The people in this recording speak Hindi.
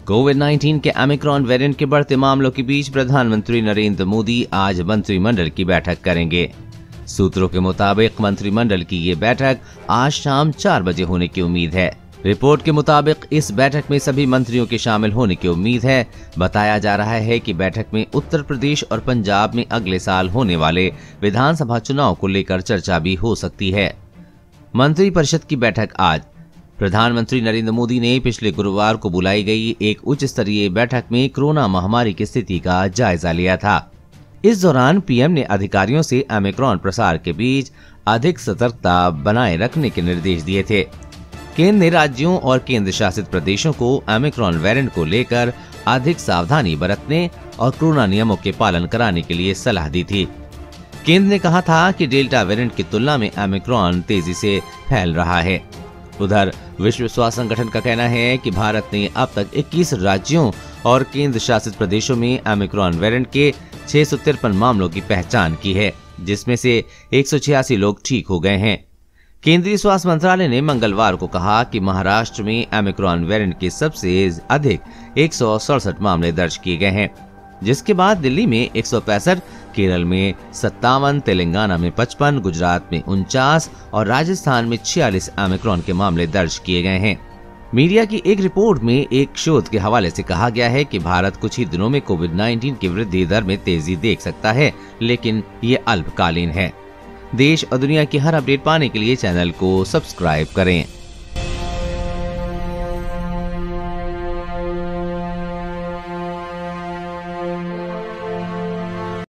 कोविड-19 के ओमिक्रॉन वेरिएंट के बढ़ते मामलों के बीच प्रधानमंत्री नरेंद्र मोदी आज मंत्रिमंडल की बैठक करेंगे। सूत्रों के मुताबिक मंत्रिमंडल की ये बैठक आज शाम 4 बजे होने की उम्मीद है। रिपोर्ट के मुताबिक इस बैठक में सभी मंत्रियों के शामिल होने की उम्मीद है। बताया जा रहा है कि बैठक में उत्तर प्रदेश और पंजाब में अगले साल होने वाले विधानसभा चुनाव को लेकर चर्चा भी हो सकती है। मंत्रिपरिषद की बैठक आज प्रधानमंत्री नरेंद्र मोदी ने पिछले गुरुवार को बुलाई गई एक उच्च स्तरीय बैठक में कोरोना महामारी की स्थिति का जायजा लिया था। इस दौरान पीएम ने अधिकारियों से ओमिक्रॉन प्रसार के बीच अधिक सतर्कता बनाए रखने के निर्देश दिए थे। केंद्र ने राज्यों और केंद्र शासित प्रदेशों को ओमिक्रॉन वेरिएंट को लेकर अधिक सावधानी बरतने और कोरोना नियमों के पालन कराने के लिए सलाह दी थी। केंद्र ने कहा था कि डेल्टा वेरिएंट की तुलना में ओमिक्रॉन तेजी से फैल रहा है। उधर विश्व स्वास्थ्य संगठन का कहना है कि भारत ने अब तक 21 राज्यों और केंद्र शासित प्रदेशों में ओमिक्रॉन वेरिएंट के 653 मामलों की पहचान की है, जिसमें से 186 लोग ठीक हो गए हैं। केंद्रीय स्वास्थ्य मंत्रालय ने मंगलवार को कहा कि महाराष्ट्र में ओमिक्रॉन वेरिएंट के सबसे अधिक 167 मामले दर्ज किए गए हैं, जिसके बाद दिल्ली में 165, केरल में 57, तेलंगाना में 55, गुजरात में 49 और राजस्थान में 46 ओमिक्रॉन के मामले दर्ज किए गए हैं। मीडिया की एक रिपोर्ट में एक शोध के हवाले से कहा गया है कि भारत कुछ ही दिनों में कोविड-19 की वृद्धि दर में तेजी देख सकता है, लेकिन ये अल्पकालीन है। देश और दुनिया की हर अपडेट पाने के लिए चैनल को सब्सक्राइब करें।